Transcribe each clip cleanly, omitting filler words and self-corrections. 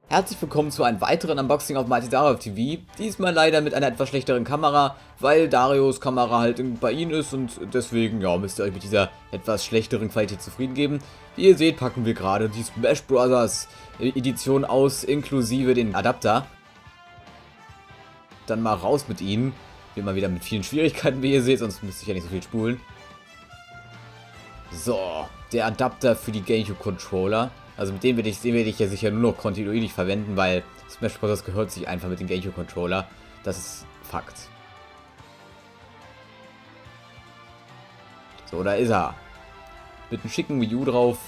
Herzlich willkommen zu einem weiteren Unboxing auf Mighty Darauf TV. Diesmal leider mit einer etwas schlechteren Kamera, weil Darios Kamera halt bei Ihnen ist und deswegen, ja, müsst ihr euch mit dieser etwas schlechteren Qualität zufrieden geben. Wie ihr seht, packen wir gerade die Smash Bros. Edition aus, inklusive den Adapter. Dann mal raus mit ihnen. Wie immer wieder mit vielen Schwierigkeiten, wie ihr seht, sonst müsste ich ja nicht so viel spulen. So, der Adapter für die GameCube Controller. Also mit dem werde ich ja sicher nur noch kontinuierlich verwenden, weil Smash Bros. Gehört sich einfach mit dem GameCube Controller. Das ist Fakt. So, da ist er. Mit einem schicken Wii U drauf.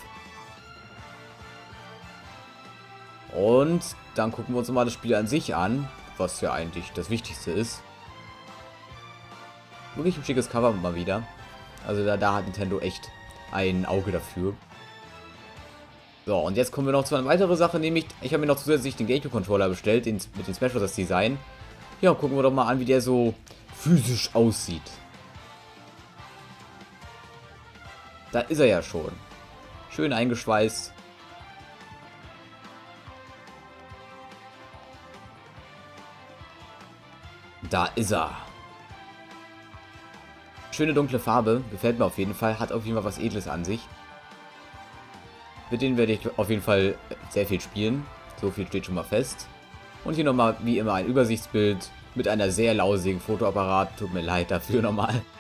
Und dann gucken wir uns mal das Spiel an sich an, was ja eigentlich das Wichtigste ist. Wirklich ein schickes Cover mal wieder. Also da hat Nintendo echt ein Auge dafür. So, und jetzt kommen wir noch zu einer weiteren Sache, nämlich ich habe mir noch zusätzlich den GameCube-Controller bestellt, mit dem Smash Bros. Design. Ja, gucken wir doch mal an, wie der so physisch aussieht. Da ist er ja schon. Schön eingeschweißt. Da ist er. Schöne dunkle Farbe, gefällt mir auf jeden Fall, hat auf jeden Fall was Edles an sich. Mit denen werde ich auf jeden Fall sehr viel spielen. So viel steht schon mal fest. Und hier nochmal wie immer ein Übersichtsbild mit einer sehr lausigen Fotoapparat. Tut mir leid dafür nochmal.